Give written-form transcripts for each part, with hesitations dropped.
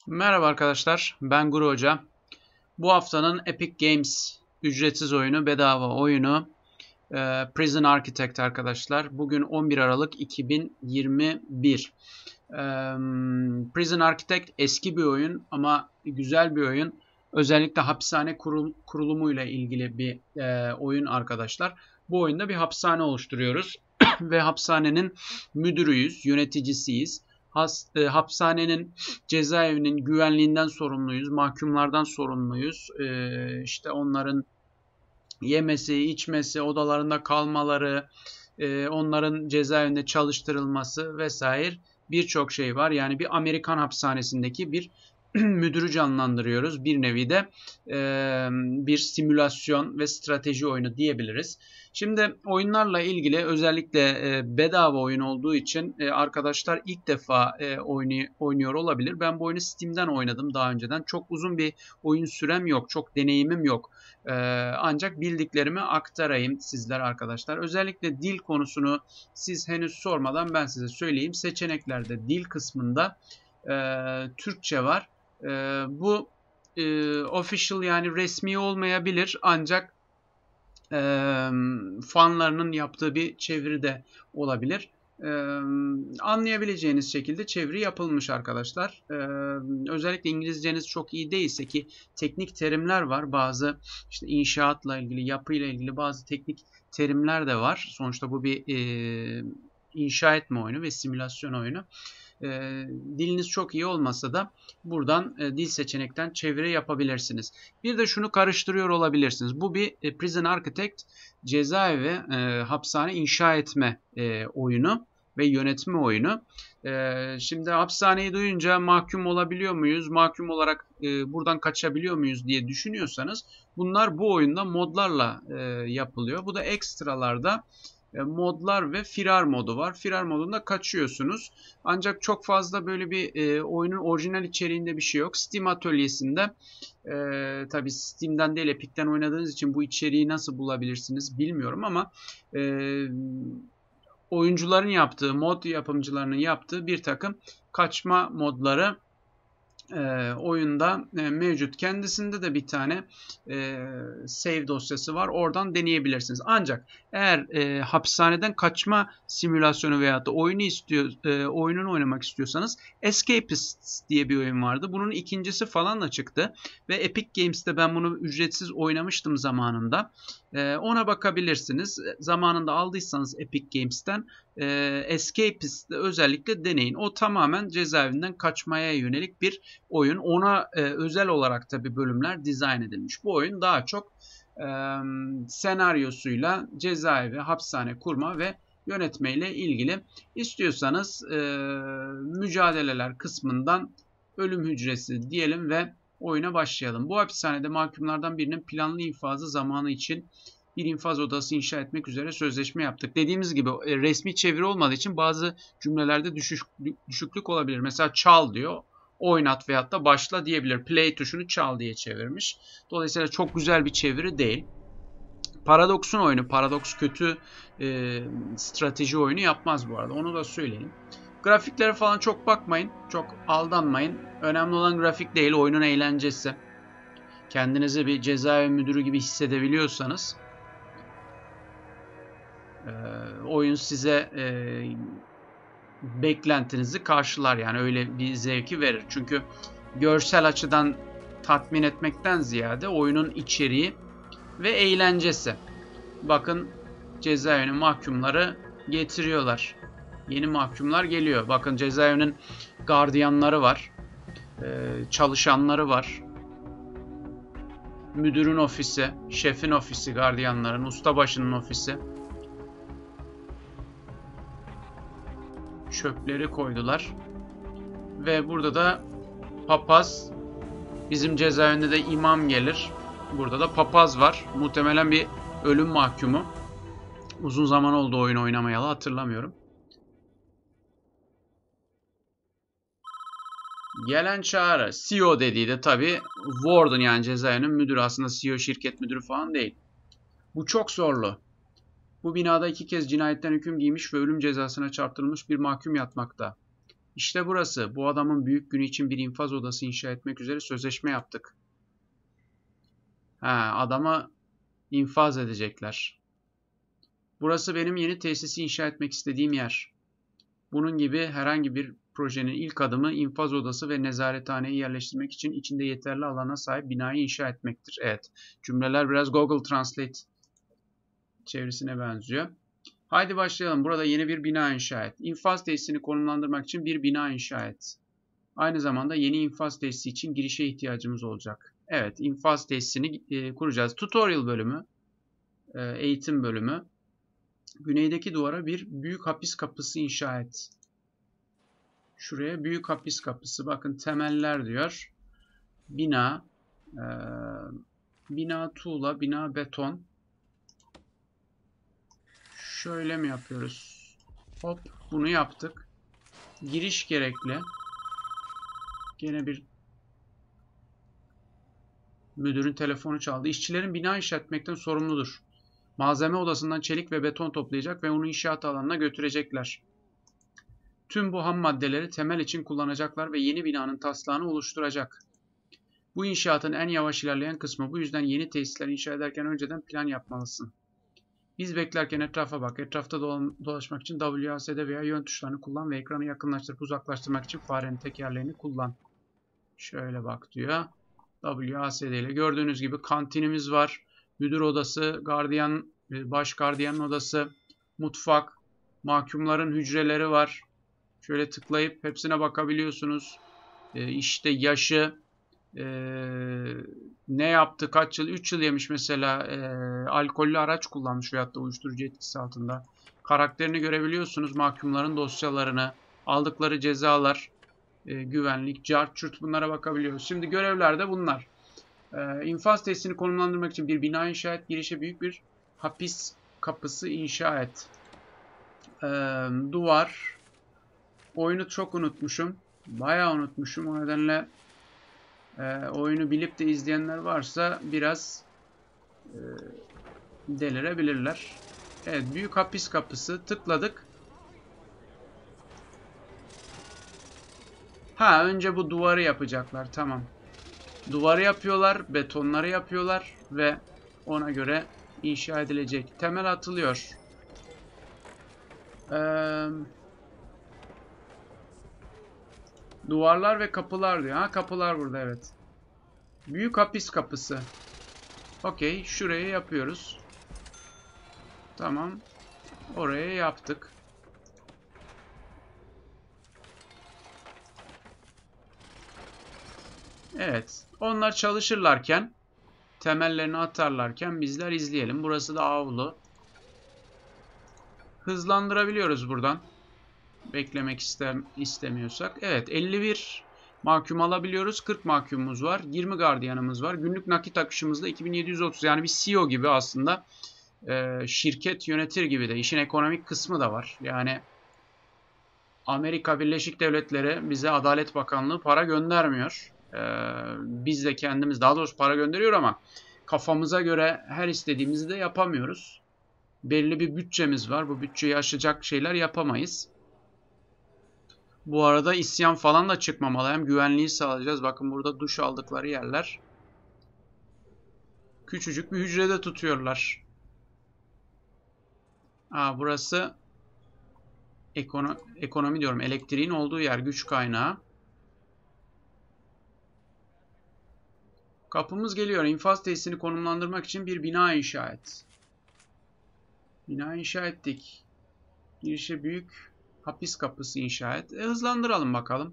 Merhaba arkadaşlar, ben Guru Hoca. Bu haftanın Epic Games ücretsiz oyunu, bedava oyunu Prison Architect arkadaşlar. Bugün 11 Aralık 2021. Prison Architect eski bir oyun ama güzel bir oyun. Özellikle hapishane kurulumuyla ilgili bir oyun arkadaşlar. Bu oyunda bir hapishane oluşturuyoruz ve hapishanenin müdürüyüz, yöneticisiyiz. Hapishanenin, cezaevinin güvenliğinden sorumluyuz, mahkumlardan sorumluyuz. İşte onların yemesi, içmesi, odalarında kalmaları, onların cezaevinde çalıştırılması vesaire birçok şey var. Yani bir Amerikan hapishanesindeki bir müdürü canlandırıyoruz. Bir nevi de bir simülasyon ve strateji oyunu diyebiliriz. Şimdi oyunlarla ilgili özellikle bedava oyun olduğu için arkadaşlar ilk defa oynuyor olabilir. Ben bu oyunu Steam'den oynadım daha önceden. Çok uzun bir oyun sürem yok, çok deneyimim yok. Ancak bildiklerimi aktarayım sizler arkadaşlar. Özellikle dil konusunu siz henüz sormadan ben size söyleyeyim. Seçeneklerde dil kısmında Türkçe var. Bu official yani resmi olmayabilir ancak fanlarının yaptığı bir çeviri de olabilir. Anlayabileceğiniz şekilde çeviri yapılmış arkadaşlar. Özellikle İngilizceniz çok iyi değilse ki teknik terimler var. Bazı işte inşaatla ilgili, yapıyla ilgili bazı teknik terimler de var. Sonuçta bu bir inşa etme oyunu ve simülasyon oyunu. Diliniz çok iyi olmasa da buradan dil seçenekten çeviri yapabilirsiniz. Bir de şunu karıştırıyor olabilirsiniz. Bu bir Prison Architect cezaevi hapishane inşa etme oyunu ve yönetme oyunu. Şimdi hapishaneyi duyunca mahkum olabiliyor muyuz? Mahkum olarak buradan kaçabiliyor muyuz diye düşünüyorsanız bunlar bu oyunda modlarla yapılıyor. Bu da ekstralarda modlar ve firar modu var. Firar modunda kaçıyorsunuz. Ancak çok fazla böyle bir oyunun orijinal içeriğinde bir şey yok. Steam atölyesinde tabii Steam'den değil Epic'ten oynadığınız için bu içeriği nasıl bulabilirsiniz bilmiyorum ama oyuncuların yaptığı, mod yapımcılarının yaptığı bir takım kaçma modları oyunda mevcut. Kendisinde de bir tane save dosyası var. Oradan deneyebilirsiniz. Ancak eğer hapishaneden kaçma simülasyonu veyahut da oyununu oynamak istiyorsanız Escapists diye bir oyun vardı. Bunun ikincisi falan da çıktı. Ve Epic Games'te ben bunu ücretsiz oynamıştım zamanında. Ona bakabilirsiniz. Zamanında aldıysanız Epic Games'ten Escapist'te özellikle deneyin. O tamamen cezaevinden kaçmaya yönelik bir oyun. Ona özel olarak tabii bölümler dizayn edilmiş. Bu oyun daha çok senaryosuyla cezaevi, hapishane kurma ve yönetmeyle ilgili. İstiyorsanız mücadeleler kısmından ölüm hücresi diyelim ve oyuna başlayalım. Bu hapishanede mahkumlardan birinin planlı infazı zamanı için bir infaz odası inşa etmek üzere sözleşme yaptık. Dediğimiz gibi resmi çeviri olmadığı için bazı cümlelerde düşüklük olabilir. Mesela çal diyor. Oynat veyahut da başla diyebilir. Play tuşunu çal diye çevirmiş. Dolayısıyla çok güzel bir çeviri değil. Paradox'un oyunu. Paradox kötü strateji oyunu yapmaz bu arada. Onu da söyleyeyim. Grafiklere falan çok bakmayın. Çok aldanmayın. Önemli olan grafik değil. Oyunun eğlencesi. Kendinizi bir cezaevi müdürü gibi hissedebiliyorsanız oyun size beklentinizi karşılar. Yani öyle bir zevki verir. Çünkü görsel açıdan tatmin etmekten ziyade oyunun içeriği ve eğlencesi. Bakın cezaevinin mahkumları getiriyorlar. Yeni mahkumlar geliyor. Bakın cezaevinin gardiyanları var. Çalışanları var. Müdürün ofisi, şefin ofisi, gardiyanların, ustabaşının ofisi. Çöpleri koydular. Ve burada da papaz. Bizim cezaevinde de imam gelir. Burada da papaz var. Muhtemelen bir ölüm mahkumu. Uzun zaman oldu oyun oynamayalı, hatırlamıyorum. Gelen çağrı. CEO dediği de tabii Warden, yani cezaevinin müdürü. Aslında CEO şirket müdürü falan değil. Bu çok zorlu. Bu binada 2 kez cinayetten hüküm giymiş ve ölüm cezasına çarptırılmış bir mahkum yatmakta. İşte burası. Bu adamın büyük günü için bir infaz odası inşa etmek üzere sözleşme yaptık. Adamı infaz edecekler. Burası benim yeni tesisi inşa etmek istediğim yer. Bunun gibi herhangi bir projenin ilk adımı infaz odası ve nezarethaneyi yerleştirmek için içinde yeterli alana sahip binayı inşa etmektir. Evet, cümleler biraz Google Translate çevirisine benziyor. Haydi başlayalım. Burada yeni bir bina inşa et. İnfaz tesisini konumlandırmak için bir bina inşa et. Aynı zamanda yeni infaz tesisi için girişe ihtiyacımız olacak. Evet, infaz tesisini kuracağız. Tutorial bölümü, eğitim bölümü. Güneydeki duvara bir büyük hapis kapısı inşa et. Şuraya büyük hapis kapısı. Bakın temeller diyor. Bina, bina tuğla, bina beton. Şöyle mi yapıyoruz? Hop, bunu yaptık. Giriş gerekli. Gene bir müdürün telefonu çaldı. İşçilerin bina inşa etmekten sorumludur. Malzeme odasından çelik ve beton toplayacak ve onu inşaat alanına götürecekler. Tüm bu ham maddeleri temel için kullanacaklar ve yeni binanın taslağını oluşturacak. Bu inşaatın en yavaş ilerleyen kısmı. Bu yüzden yeni tesisler inşa ederken önceden plan yapmalısın. Biz beklerken etrafa bak. Etrafta dolaşmak için WASD veya yön tuşlarını kullan ve ekranı yakınlaştırıp uzaklaştırmak için farenin tekerleğini kullan. Şöyle bak diyor. WASD ile gördüğünüz gibi kantinimiz var. Müdür odası, gardiyan, baş gardiyanın odası, mutfak, mahkumların hücreleri var. Şöyle tıklayıp hepsine bakabiliyorsunuz. İşte yaşı, ne yaptı, kaç yıl, 3 yıl yemiş mesela, alkollü araç kullanmış veyahut da uyuşturucu etkisi altında. Karakterini görebiliyorsunuz, mahkumların dosyalarını, aldıkları cezalar, güvenlik, cart çurt bunlara bakabiliyoruz. Şimdi görevler de bunlar. İnfaz tesisini konumlandırmak için bir bina inşa et, girişe büyük bir hapis kapısı inşa et. Duvar. Oyunu çok unutmuşum. Bayağı unutmuşum. O nedenle oyunu bilip de izleyenler varsa biraz delirebilirler. Evet, büyük hapis kapısı. Tıkladık. Önce bu duvarı yapacaklar. Tamam. Duvarı yapıyorlar, betonları yapıyorlar ve ona göre inşa edilecek. Temel atılıyor. Duvarlar ve kapılar diyor. Kapılar burada, evet. Büyük hapis kapısı. Okey, şuraya yapıyoruz. Tamam. Oraya yaptık. Evet. Onlar çalışırlarken, temellerini atarlarken bizler izleyelim. Burası da avlu. Hızlandırabiliyoruz buradan. Beklemek istemiyorsak. Evet, 51 mahkum alabiliyoruz. 40 mahkumumuz var. 20 gardiyanımız var. Günlük nakit akışımızda 2730. Yani bir CEO gibi aslında. Şirket yönetir gibi de. İşin ekonomik kısmı da var. Yani Amerika Birleşik Devletleri bize Adalet Bakanlığı para göndermiyor. Biz de kendimiz, daha doğrusu para gönderiyor ama kafamıza göre her istediğimizi de yapamıyoruz. Belli bir bütçemiz var. Bu bütçeyi aşacak şeyler yapamayız. Bu arada isyan falan da çıkmamalı. Hem güvenliği sağlayacağız. Bakın burada duş aldıkları yerler. Küçücük bir hücrede tutuyorlar. Burası ekonomi diyorum. Elektriğin olduğu yer. Güç kaynağı. Kapımız geliyor. İnfaz tesisini konumlandırmak için bir bina inşa et. Bina inşa ettik. Girişe büyük hapis kapısı inşa et. Hızlandıralım bakalım.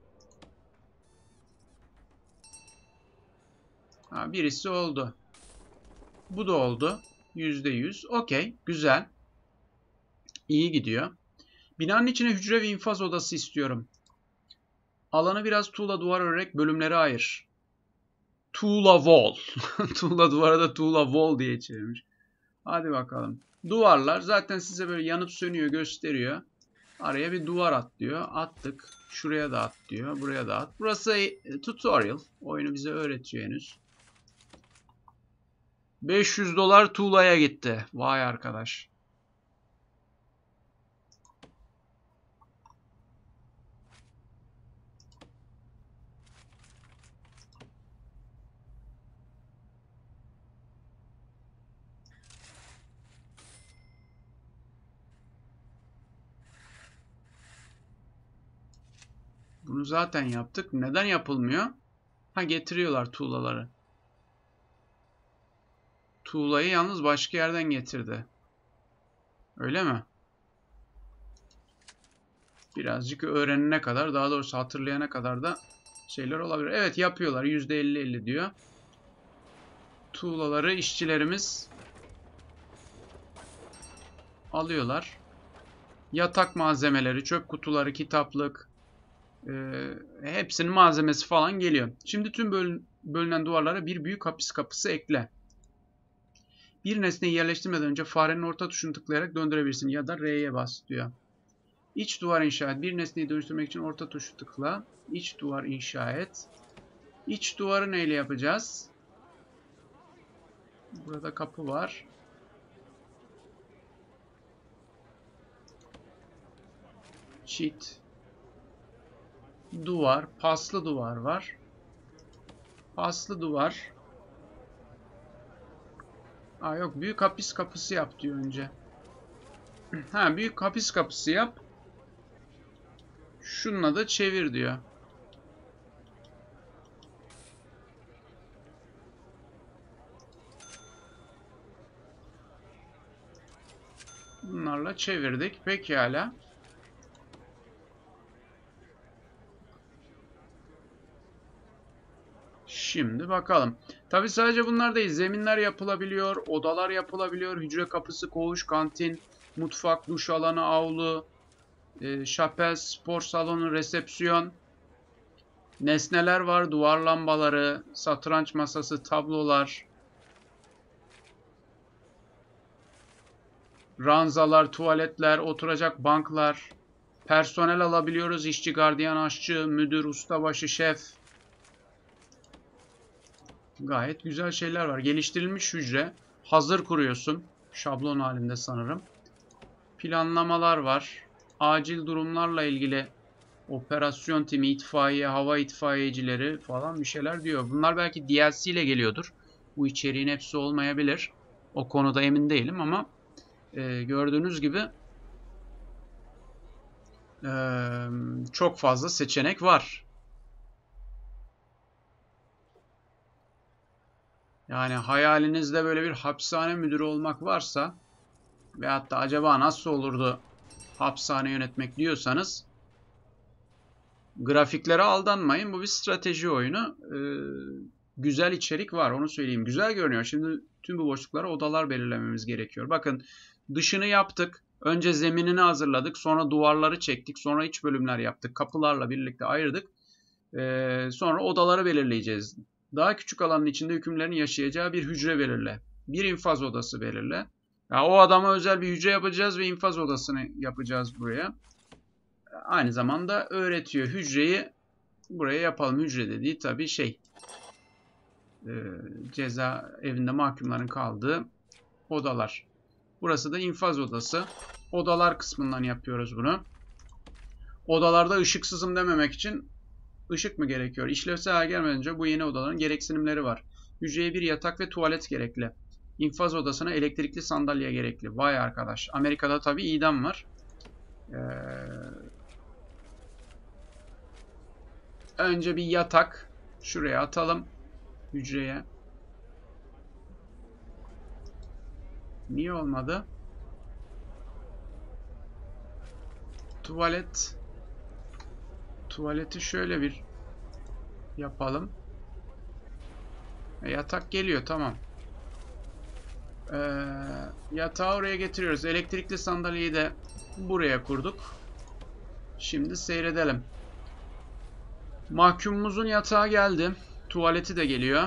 Birisi oldu. Bu da oldu. %100. Okey. Güzel. İyi gidiyor. Binanın içine hücre ve infaz odası istiyorum. Alanı biraz tuğla duvar örerek bölümlere ayır. Tuğla wall. Tuğla duvara da tuğla wall diye çevirmiş. Hadi bakalım. Duvarlar zaten size böyle yanıp sönüyor, gösteriyor. Araya bir duvar at diyor. Attık. Şuraya da at diyor. Buraya da at. Burası tutorial. Oyunu bize öğretiyor henüz. $500 tuğlaya gitti. Vay arkadaş. Bunu zaten yaptık. Neden yapılmıyor? Ha, getiriyorlar tuğlaları. Tuğlayı yalnız başka yerden getirdi. Öyle mi? Birazcık öğrenene kadar, daha doğrusu hatırlayana kadar da şeyler olabilir. Evet, yapıyorlar. %50-50 diyor. Tuğlaları işçilerimiz alıyorlar. Yatak malzemeleri, çöp kutuları, kitaplık, hepsinin malzemesi falan geliyor. Şimdi tüm bölünen duvarlara bir büyük hapis kapısı ekle. Bir nesneyi yerleştirmeden önce farenin orta tuşunu tıklayarak döndürebilirsin ya da R'ye bas diyor. İç duvar inşa et. Bir nesneyi dönüştürmek için orta tuşu tıkla. İç duvar inşa et. İç duvarı neyle yapacağız? Burada kapı var. Çit. Duvar. Paslı duvar var. Paslı duvar. Aa, yok, büyük hapis kapısı yap diyor önce. Ha, büyük hapis kapısı yap. Şununla da çevir diyor. Bunlarla çevirdik. Pekala. Şimdi bakalım. Tabi sadece bunlar değil. Zeminler yapılabiliyor. Odalar yapılabiliyor. Hücre kapısı, koğuş, kantin, mutfak, duş alanı, avlu, şapel, spor salonu, resepsiyon. Nesneler var. Duvar lambaları, satranç masası, tablolar, ranzalar, tuvaletler, oturacak banklar. Personel alabiliyoruz. İşçi, gardiyan, aşçı, müdür, ustabaşı, şef. Gayet güzel şeyler var. Geliştirilmiş hücre. Hazır kuruyorsun. Şablon halinde sanırım. Planlamalar var. Acil durumlarla ilgili operasyon timi, itfaiye, hava itfaiyecileri falan bir şeyler diyor. Bunlar belki DLC ile geliyordur. Bu içeriğin hepsi olmayabilir. O konuda emin değilim ama gördüğünüz gibi çok fazla seçenek var. Yani hayalinizde böyle bir hapishane müdürü olmak varsa ve hatta acaba nasıl olurdu hapishane yönetmek diyorsanız grafiklere aldanmayın. Bu bir strateji oyunu. Güzel içerik var, onu söyleyeyim. Güzel görünüyor. Şimdi tüm bu boşluklara odalar belirlememiz gerekiyor. Bakın, dışını yaptık. Önce zeminini hazırladık. Sonra duvarları çektik. Sonra iç bölümler yaptık. Kapılarla birlikte ayırdık. Sonra odaları belirleyeceğiz. Daha küçük alanın içinde hükümlerin yaşayacağı bir hücre belirle. Bir infaz odası belirle. Ya, o adama özel bir hücre yapacağız ve infaz odasını yapacağız buraya. Aynı zamanda öğretiyor. Hücreyi buraya yapalım. Hücre dediği tabii ceza evinde mahkumların kaldığı odalar. Burası da infaz odası. Odalar kısmından yapıyoruz bunu. Odalarda ışıksızım dememek için ışık mı gerekiyor? İşlevsel hale gelmeden önce bu yeni odaların gereksinimleri var. Hücreye bir yatak ve tuvalet gerekli. İnfaz odasına elektrikli sandalye gerekli. Vay arkadaş. Amerika'da tabii idam var. Önce bir yatak. Şuraya atalım. Hücreye. Niye olmadı? Tuvalet. Tuvaleti şöyle bir yapalım. Yatak geliyor, tamam. Yatağı oraya getiriyoruz. Elektrikli sandalyeyi de buraya kurduk. Şimdi seyredelim. Mahkumumuzun yatağı geldi. Tuvaleti de geliyor.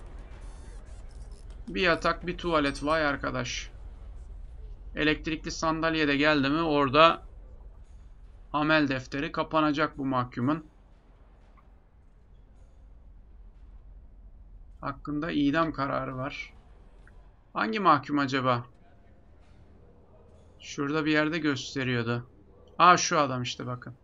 Bir yatak, bir tuvalet. Vay arkadaş. Elektrikli sandalye de geldi mi orada amel defteri kapanacak bu mahkumun. Hakkında idam kararı var. Hangi mahkum acaba? Şurada bir yerde gösteriyordu. Aa, şu adam işte, bakın.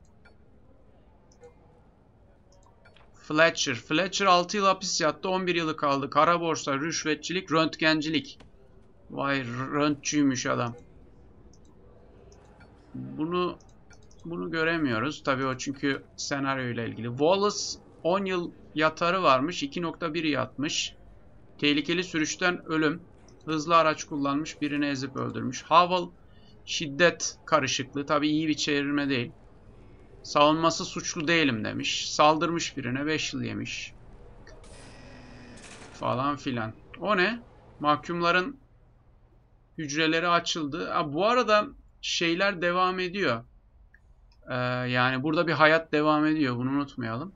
Fletcher. Fletcher 6 yıl hapis yattı. 11 yılı kaldı. Kara borsa, rüşvetçilik, röntgencilik. Vay, röntçüymüş adam. Bunu Bunu göremiyoruz. Tabii o çünkü senaryo ile ilgili. Wallace 10 yıl yatarı varmış. 2.1 yatmış. Tehlikeli sürüşten ölüm. Hızlı araç kullanmış. Birini ezip öldürmüş. Howell şiddet karışıklığı. Tabii iyi bir çevirme değil. Savunması suçlu değilim demiş. Saldırmış birine 5 yıl yemiş. Falan filan. O ne? Mahkumların hücreleri açıldı. Bu arada şeyler devam ediyor. Yani burada bir hayat devam ediyor. Bunu unutmayalım.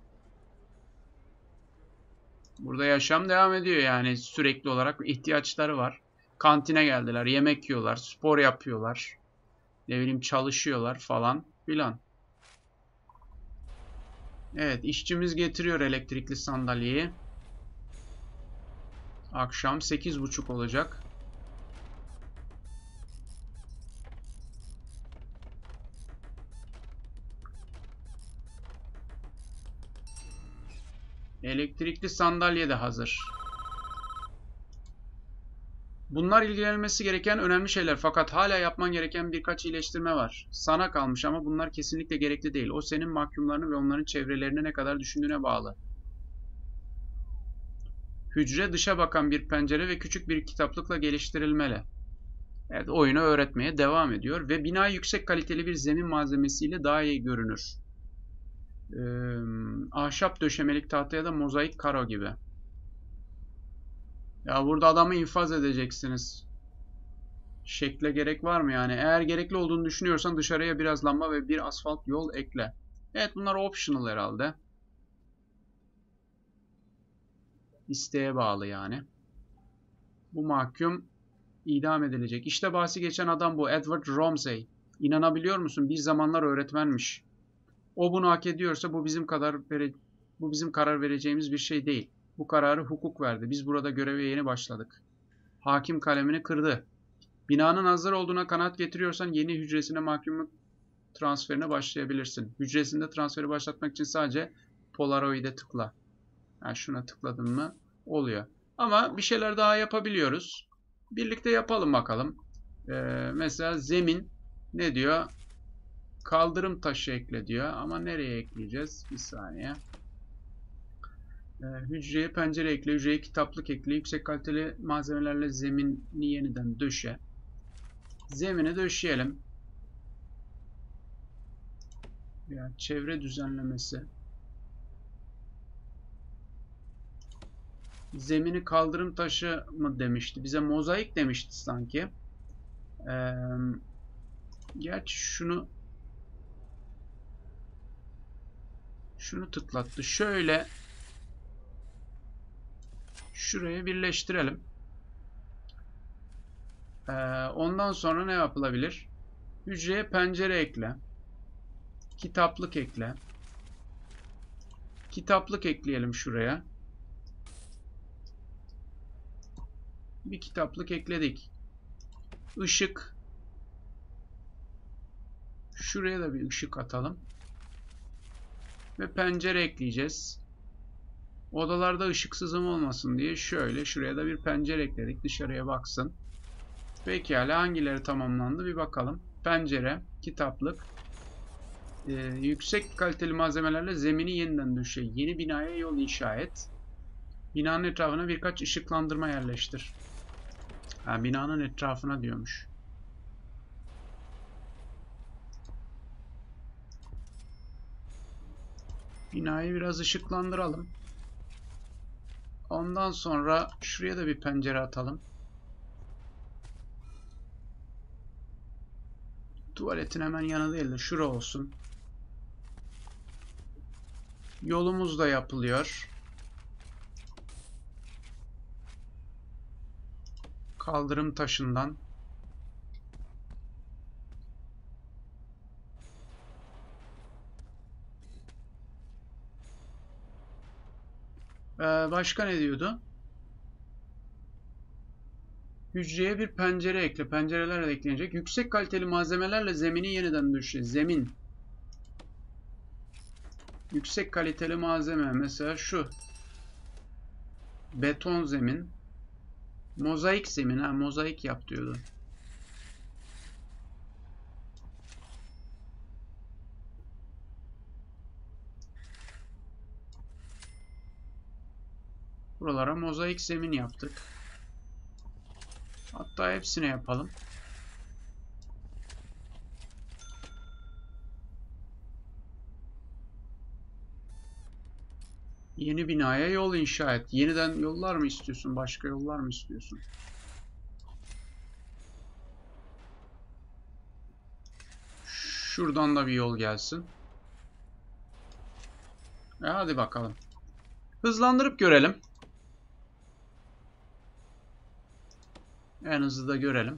Burada yaşam devam ediyor yani sürekli olarak ihtiyaçları var. Kantine geldiler, yemek yiyorlar, spor yapıyorlar. Ne bileyim çalışıyorlar falan filan. Evet, işçimiz getiriyor elektrikli sandalyeyi. Akşam 8.30 olacak. Elektrikli sandalye de hazır. Bunlar ilgilenilmesi gereken önemli şeyler fakat hala yapman gereken birkaç iyileştirme var. Sana kalmış ama bunlar kesinlikle gerekli değil. O senin mahkumlarını ve onların çevrelerini ne kadar düşündüğüne bağlı. Hücre dışa bakan bir pencere ve küçük bir kitaplıkla geliştirilmeli. Evet, oyunu öğretmeye devam ediyor ve bina yüksek kaliteli bir zemin malzemesiyle daha iyi görünür. Ahşap döşemelik tahta ya da mozaik karo gibi. Ya burada adamı infaz edeceksiniz. Şekle gerek var mı yani? Eğer gerekli olduğunu düşünüyorsan dışarıya biraz lamba ve bir asfalt yol ekle. Evet, bunlar optional herhalde. İsteğe bağlı yani. Bu mahkum idam edilecek. İşte bahsi geçen adam bu. Edward Ramsey. İnanabiliyor musun? Bir zamanlar öğretmenmiş. O bunu hak ediyorsa bu bizim karar vereceğimiz bir şey değil. Bu kararı hukuk verdi. Biz burada göreve yeni başladık. Hakim kalemini kırdı. Binanın hazır olduğuna kanaat getiriyorsan yeni hücresine mahkumluk transferine başlayabilirsin. Hücresinde transferi başlatmak için sadece Polaroid'e tıkla. Yani şuna tıkladın mı oluyor. Ama bir şeyler daha yapabiliyoruz. Birlikte yapalım bakalım. Mesela zemin ne diyor? Kaldırım taşı ekle diyor. Ama nereye ekleyeceğiz? Bir saniye. Hücreye pencere ekle. Hücreye kitaplık ekle. Yüksek kaliteli malzemelerle zemini yeniden döşe. Zemini döşeyelim. Yani çevre düzenlemesi. Zemini kaldırım taşı mı demişti? Bize mozaik demişti sanki. Gerçi şunu tıklattı. Şöyle şuraya birleştirelim. Ondan sonra ne yapılabilir? Hücreye pencere ekle. Kitaplık ekle. Kitaplık ekleyelim şuraya. Bir kitaplık ekledik. Işık. Şuraya da bir ışık atalım. Ve pencere ekleyeceğiz. Odalarda ışık sızımı olmasın diye şöyle şuraya da bir pencere ekledik. Dışarıya baksın. Pekala, hangileri tamamlandı bir bakalım. Pencere, kitaplık. Yüksek kaliteli malzemelerle zemini yeniden döşe. Yeni binaya yol inşa et. Binanın etrafına birkaç ışıklandırma yerleştir. Binanın etrafına diyormuş. Binayı biraz ışıklandıralım. Ondan sonra şuraya da bir pencere atalım. Tuvaletin hemen yanı değil de şura olsun. Yolumuz da yapılıyor. Kaldırım taşından. Başka ne diyordu? Hücreye bir pencere ekle. Pencereler de eklenecek. Yüksek kaliteli malzemelerle zemini yeniden döşe. Zemin. Yüksek kaliteli malzeme. Mesela şu. Beton zemin. Mozaik zemin. Mozaik yap diyordu. Buralara mozaik zemin yaptık. Hatta hepsine yapalım. Yeni binaya yol inşa et. Yeniden yollar mı istiyorsun? Başka yollar mı istiyorsun? Şuradan da bir yol gelsin. Hadi bakalım. Hızlandırıp görelim. En hızlı da görelim.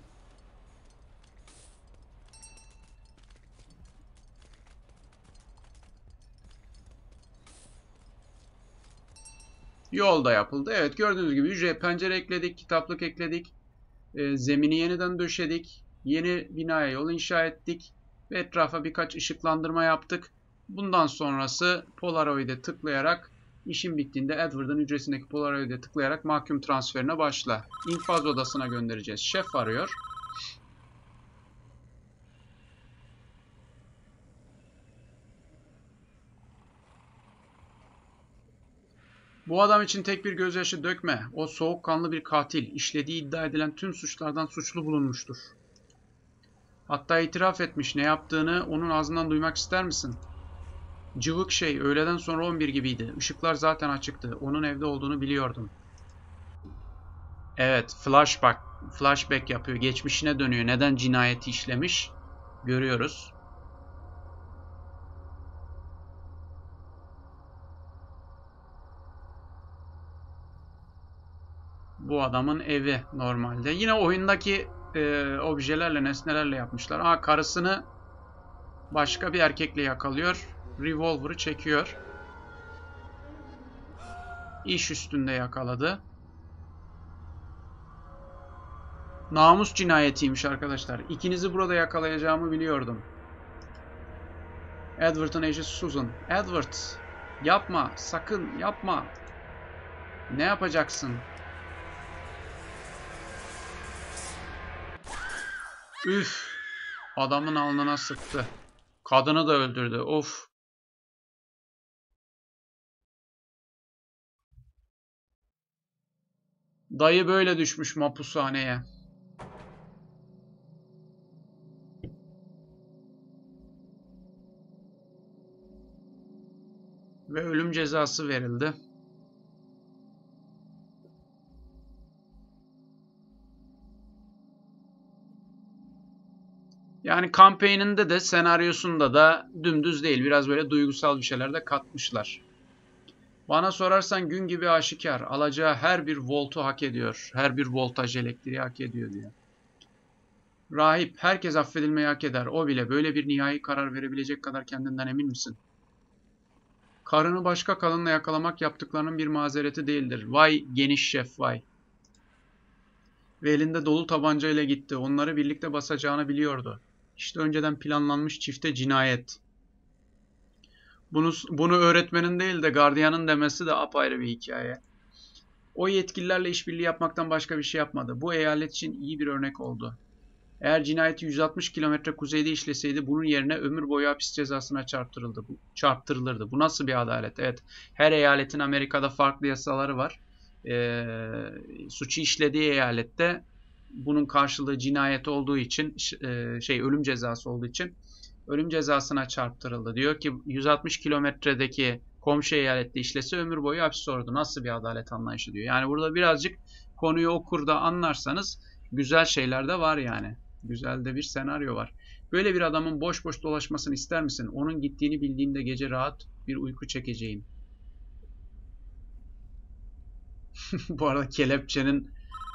Yol da yapıldı. Evet, gördüğünüz gibi hücreye pencere ekledik, kitaplık ekledik. Zemini yeniden döşedik. Yeni binaya yol inşa ettik. Ve etrafa birkaç ışıklandırma yaptık. Bundan sonrası Polaroid'e tıklayarak, işin bittiğinde Edward'ın hücresindeki Polaroid'e tıklayarak mahkum transferine başla. İnfaz odasına göndereceğiz. Şef arıyor. Bu adam için tek bir gözyaşı dökme. O soğukkanlı bir katil. İşlediği iddia edilen tüm suçlardan suçlu bulunmuştur. Hatta itiraf etmiş. Ne yaptığını onun ağzından duymak ister misin? Cıvık şey, öğleden sonra 11 gibiydi. Işıklar zaten açıktı. Onun evde olduğunu biliyordum. Evet, flashback yapıyor. Geçmişine dönüyor. Neden cinayeti işlemiş? Görüyoruz. Bu adamın evi normalde. Yine oyundaki objelerle, nesnelerle yapmışlar. Karısını başka bir erkekle yakalıyor. Revolver'ı çekiyor. İş üstünde yakaladı. Namus cinayetiymiş arkadaşlar. İkinizi burada yakalayacağımı biliyordum. Edward'ın eşi Susan. Edward, yapma, sakın yapma. Ne yapacaksın? Üf! Adamın alnına sıktı. Kadını da öldürdü. Of! Dayı böyle düşmüş mahpushaneye. Ve ölüm cezası verildi. Yani campaign'inde de senaryosunda da dümdüz değil. Biraz böyle duygusal bir şeyler de katmışlar. Bana sorarsan gün gibi aşikar. Alacağı her bir voltu hak ediyor. Her bir voltaj elektriği hak ediyor diyor. Rahip, herkes affedilmeyi hak eder. O bile. Böyle bir nihai karar verebilecek kadar kendinden emin misin? Karını başka kadınla yakalamak yaptıklarının bir mazereti değildir. Vay geniş şef vay. Ve elinde dolu tabancayla gitti. Onları birlikte basacağını biliyordu. İşte önceden planlanmış çifte cinayet. Bunu öğretmenin değil de gardiyanın demesi de apayrı bir hikaye. O yetkililerle işbirliği yapmaktan başka bir şey yapmadı. Bu eyalet için iyi bir örnek oldu. Eğer cinayeti 160 kilometre kuzeyde işleseydi bunun yerine ömür boyu hapis cezasına çarptırılırdı. Bu nasıl bir adalet? Evet, her eyaletin Amerika'da farklı yasaları var. Suçu işlediği eyalette bunun karşılığı cinayet olduğu için, ölüm cezası olduğu için ölüm cezasına çarptırıldı. Diyor ki 160 kilometredeki komşu eyalette işlese ömür boyu hapis olurdu. Nasıl bir adalet anlayışı diyor. Yani burada birazcık konuyu okur da anlarsanız güzel şeyler de var yani. Güzel de bir senaryo var. Böyle bir adamın boş boş dolaşmasını ister misin? Onun gittiğini bildiğimde gece rahat bir uyku çekeceğim. Bu arada kelepçenin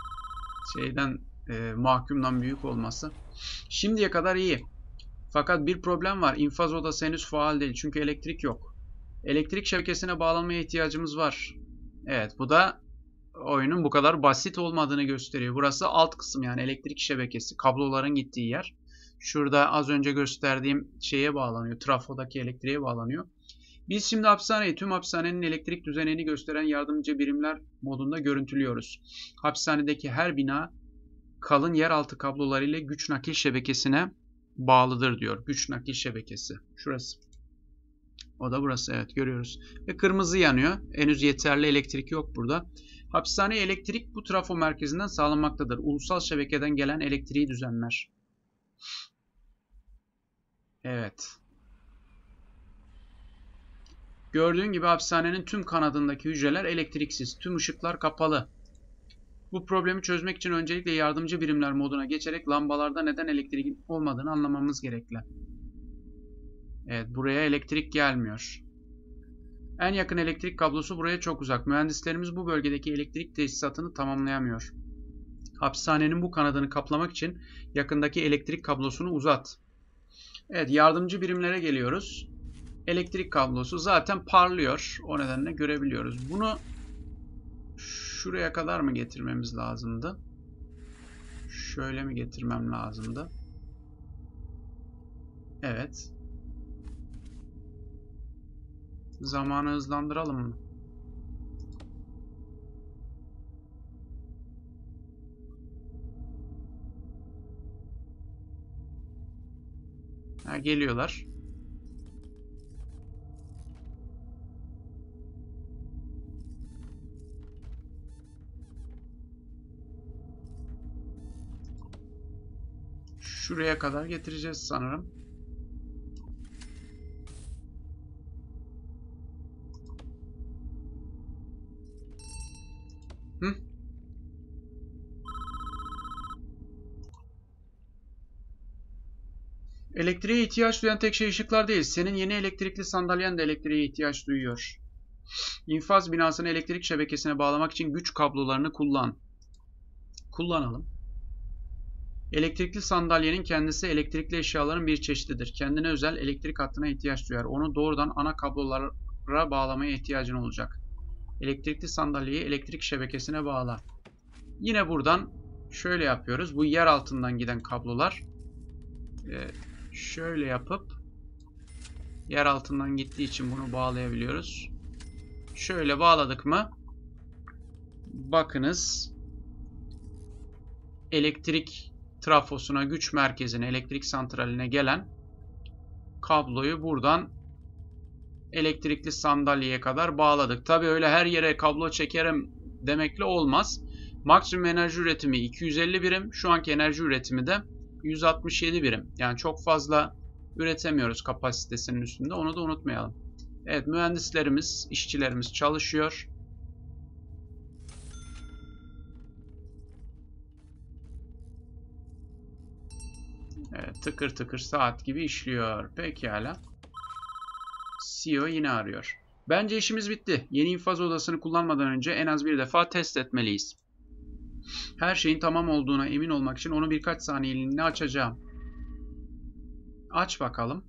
mahkumdan büyük olması. Şimdiye kadar iyi. Fakat bir problem var. İnfaz odası henüz faal değil. Çünkü elektrik yok. Elektrik şebekesine bağlanmaya ihtiyacımız var. Evet, bu da oyunun bu kadar basit olmadığını gösteriyor. Burası alt kısım, yani elektrik şebekesi. Kabloların gittiği yer. Şurada az önce gösterdiğim şeye bağlanıyor. Trafodaki elektriğe bağlanıyor. Biz şimdi tüm hapishanenin elektrik düzenini gösteren yardımcı birimler modunda görüntülüyoruz. Hapishanedeki her bina kalın yeraltı kabloları ile güç nakil şebekesine bağlıdır diyor. Güç nakil şebekesi. Şurası. O da burası, evet, görüyoruz. Ve kırmızı yanıyor. Henüz yeterli elektrik yok burada. Hapishane elektrik bu trafo merkezinden sağlanmaktadır. Ulusal şebekeden gelen elektriği düzenler. Evet. Gördüğün gibi hapishanenin tüm kanadındaki hücreler elektriksiz. Tüm ışıklar kapalı. Bu problemi çözmek için öncelikle yardımcı birimler moduna geçerek lambalarda neden elektrik olmadığını anlamamız gerekli. Evet, buraya elektrik gelmiyor. En yakın elektrik kablosu buraya çok uzak. Mühendislerimiz bu bölgedeki elektrik tesisatını tamamlayamıyor. Hapishanenin bu kanadını kaplamak için yakındaki elektrik kablosunu uzat. Evet, yardımcı birimlere geliyoruz. Elektrik kablosu zaten parlıyor. O nedenle görebiliyoruz. Bunu şuraya kadar mı getirmemiz lazımdı? Şöyle mi getirmem lazımdı? Evet. Zamanı hızlandıralım mı? Ha, geliyorlar. Şuraya kadar getireceğiz sanırım. Hı? Elektriğe ihtiyaç duyan tek şey ışıklar değil. Senin yeni elektrikli sandalyen de elektriğe ihtiyaç duyuyor. İnfaz binasını elektrik şebekesine bağlamak için güç kablolarını kullan. Kullanalım. Elektrikli sandalyenin kendisi elektrikli eşyaların bir çeşididir. Kendine özel elektrik hattına ihtiyaç duyar. Onu doğrudan ana kablolara bağlamaya ihtiyacın olacak. Elektrikli sandalyeyi elektrik şebekesine bağla. Yine buradan şöyle yapıyoruz. Bu yer altından giden kablolar. Şöyle yapıp yer altından gittiği için bunu bağlayabiliyoruz. Şöyle bağladık mı? Bakınız. Elektrik trafosuna, güç merkezine, elektrik santraline gelen kabloyu buradan elektrikli sandalyeye kadar bağladık. Tabi öyle her yere kablo çekerim demekle olmaz. Maksimum enerji üretimi 250 birim. Şu anki enerji üretimi de 167 birim. Yani çok fazla üretemiyoruz kapasitesinin üstünde. Onu da unutmayalım. Evet, mühendislerimiz, işçilerimiz çalışıyor. Evet, tıkır tıkır saat gibi işliyor. Pekala. CEO yine arıyor. Bence işimiz bitti. Yeni infaz odasını kullanmadan önce en az bir defa test etmeliyiz. Her şeyin tamam olduğuna emin olmak için onu birkaç saniyeliğine açacağım. Aç bakalım.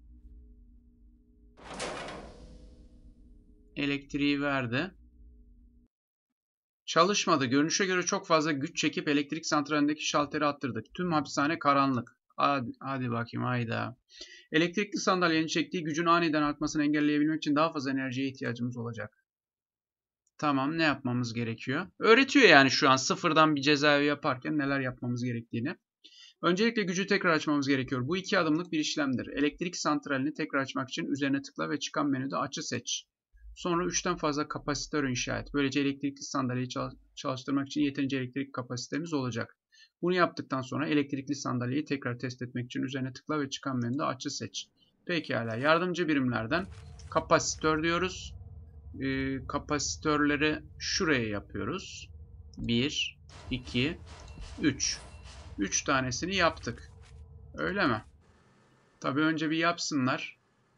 Elektriği verdi. Çalışmadı. Görünüşe göre çok fazla güç çekip elektrik santralindeki şalteri attırdık. Tüm hapishane karanlık. Hadi bakayım, hayda. Elektrikli sandalyenin çektiği gücün aniden artmasını engelleyebilmek için daha fazla enerjiye ihtiyacımız olacak. Tamam, ne yapmamız gerekiyor? Öğretiyor yani şu an sıfırdan bir cezaevi yaparken neler yapmamız gerektiğini. Öncelikle gücü tekrar açmamız gerekiyor. Bu 2 adımlık bir işlemdir. Elektrik santralini tekrar açmak için üzerine tıkla ve çıkan menüde açı seç. Sonra 3'ten fazla kapasitör inşa et. Böylece elektrikli sandalyeyi çalıştırmak için yeterince elektrik kapasitemiz olacak. Bunu yaptıktan sonra elektrikli sandalyeyi tekrar test etmek için üzerine tıkla ve çıkan menüde açı seç. Pekala, yardımcı birimlerden kapasitör diyoruz. Kapasitörleri şuraya yapıyoruz. 1, 2, 3. 3 tanesini yaptık. Öyle mi? Tabii önce bir yapsınlar.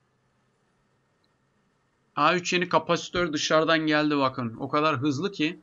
A3 yeni kapasitör dışarıdan geldi bakın. O kadar hızlı ki.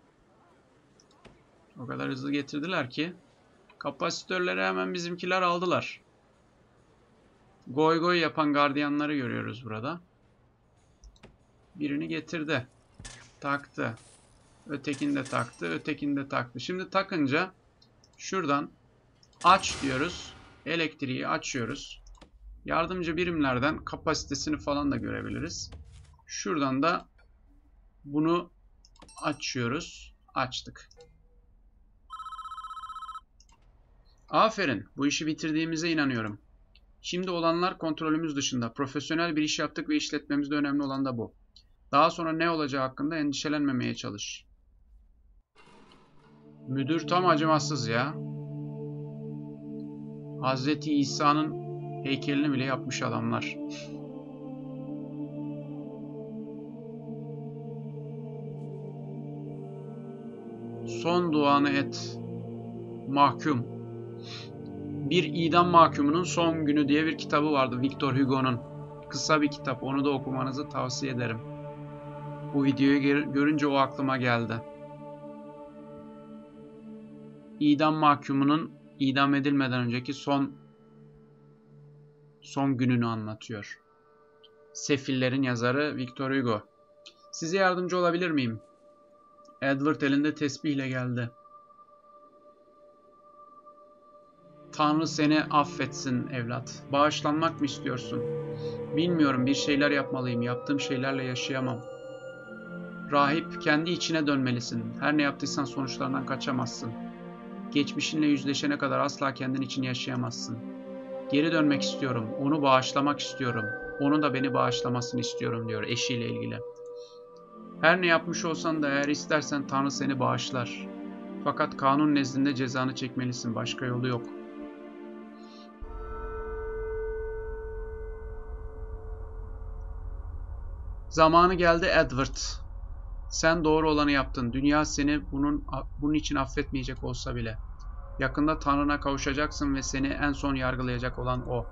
O kadar hızlı getirdiler ki. Kapasitörleri hemen bizimkiler aldılar. Goy goy yapan gardiyanları görüyoruz burada. Birini getirdi. Taktı. Ötekini de taktı. Ötekini de taktı. Şimdi takınca şuradan aç diyoruz. Elektriği açıyoruz. Yardımcı birimlerden kapasitesini falan da görebiliriz. Şuradan da bunu açıyoruz. Açtık. Aferin. Bu işi bitirdiğimize inanıyorum. Şimdi olanlar kontrolümüz dışında. Profesyonel bir iş yaptık ve işletmemizde önemli olan da bu. Daha sonra ne olacağı hakkında endişelenmemeye çalış. Müdür tam acımasız ya. Hazreti İsa'nın heykelini bile yapmış adamlar. Son duanı et. Mahkum. Bir idam mahkumunun son günü diye bir kitabı vardı Victor Hugo'nun. Kısa bir kitap. Onu da okumanızı tavsiye ederim. Bu videoyu görünce o aklıma geldi. İdam mahkumunun idam edilmeden önceki son gününü anlatıyor. Sefillerin yazarı Victor Hugo. Size yardımcı olabilir miyim? Edward elinde tesbihle geldi. Tanrı seni affetsin evlat. Bağışlanmak mı istiyorsun? Bilmiyorum, bir şeyler yapmalıyım. Yaptığım şeylerle yaşayamam. Rahip, kendi içine dönmelisin. Her ne yaptıysan sonuçlarından kaçamazsın. Geçmişinle yüzleşene kadar asla kendin için yaşayamazsın. Geri dönmek istiyorum. Onu bağışlamak istiyorum. Onun da beni bağışlamasını istiyorum diyor eşiyle ilgili. Her ne yapmış olsan da eğer istersen Tanrı seni bağışlar. Fakat kanun nezdinde cezanı çekmelisin. Başka yolu yok. Zamanı geldi Edward. Sen doğru olanı yaptın. Dünya seni bunun için affetmeyecek olsa bile. Yakında Tanrı'na kavuşacaksın ve seni en son yargılayacak olan O.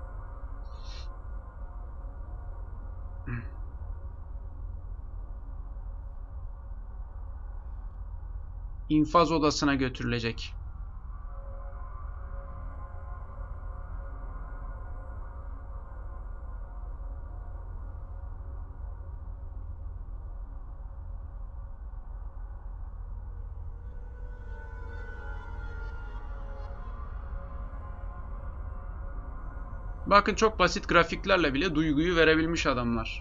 İnfaz odasına götürülecek. Bakın, çok basit grafiklerle bile duyguyu verebilmiş adamlar.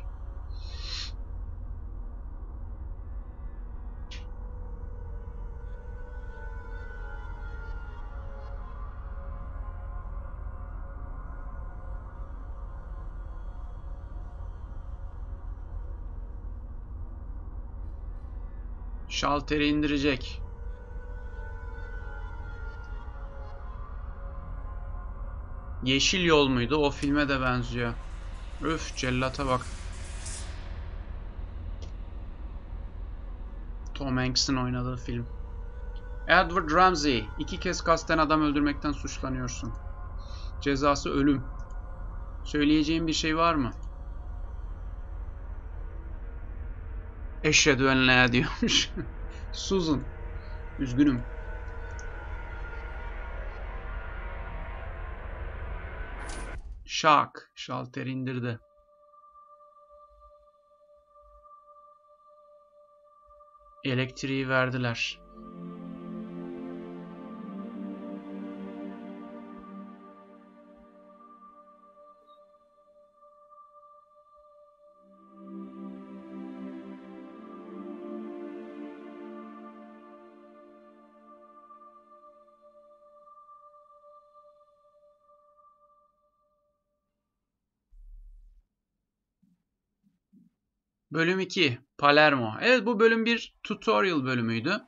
Şalteri indirecek. Yeşil Yol muydu? O filme de benziyor. Öf, cellata bak. Tom Hanks'in oynadığı film. Edward Ramsey. 2 kez kasten adam öldürmekten suçlanıyorsun. Cezası ölüm. Söyleyeceğin bir şey var mı? Eşhedü en la diyormuş. Susan. Üzgünüm. Şak. Şalter indirdi. Elektriği verdiler. Bölüm 2. Palermo. Evet, bu bölüm bir tutorial bölümüydü.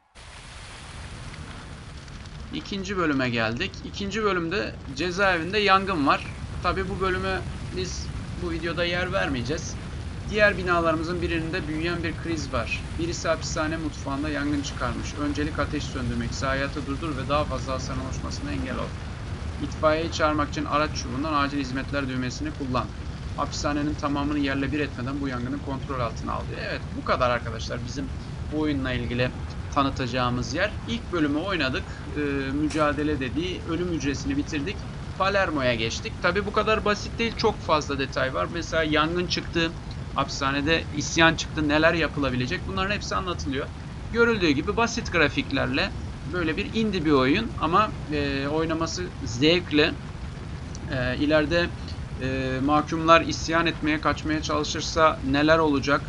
İkinci bölüme geldik. İkinci bölümde cezaevinde yangın var. Tabi bu bölüme biz bu videoda yer vermeyeceğiz. Diğer binalarımızın birinde büyüyen bir kriz var. Birisi hapishane mutfağında yangın çıkarmış. Öncelik ateş söndürmek, zayiatı durdur ve daha fazla hasarın oluşmasına engel ol. İtfaiyeyi çağırmak için araç çubuğundan acil hizmetler düğmesini kullan. Hapishanenin tamamını yerle bir etmeden bu yangını kontrol altına al diyor. Evet, bu kadar arkadaşlar bizim bu oyunla ilgili tanıtacağımız yer. İlk bölümü oynadık. Mücadele dediği ölüm hücresini bitirdik. Palermo'ya geçtik. Tabi bu kadar basit değil. Çok fazla detay var. Mesela yangın çıktı. Hapishanede isyan çıktı. Neler yapılabilecek? Bunların hepsi anlatılıyor. Görüldüğü gibi basit grafiklerle böyle bir indie bir oyun. Ama oynaması zevkle. İleride mahkumlar isyan etmeye, kaçmaya çalışırsa neler olacak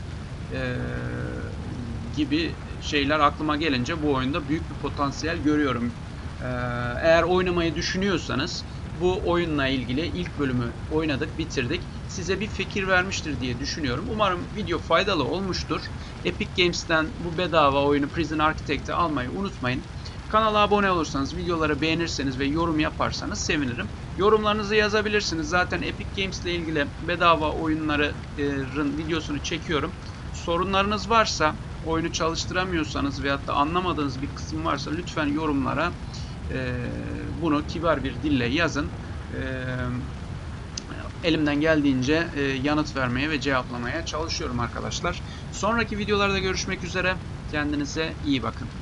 gibi şeyler aklıma gelince bu oyunda büyük bir potansiyel görüyorum. Eğer oynamayı düşünüyorsanız bu oyunla ilgili ilk bölümü oynadık, bitirdik. Size bir fikir vermiştir diye düşünüyorum. Umarım video faydalı olmuştur. Epic Games'ten bu bedava oyunu Prison Architect'i almayı unutmayın. Kanala abone olursanız, videoları beğenirseniz ve yorum yaparsanız sevinirim. Yorumlarınızı yazabilirsiniz. Zaten Epic Games ile ilgili bedava oyunların videosunu çekiyorum. Sorunlarınız varsa, oyunu çalıştıramıyorsanız veyahut da anlamadığınız bir kısım varsa lütfen yorumlara bunu kibar bir dille yazın. Elimden geldiğince yanıt vermeye ve cevaplamaya çalışıyorum arkadaşlar. Sonraki videolarda görüşmek üzere. Kendinize iyi bakın.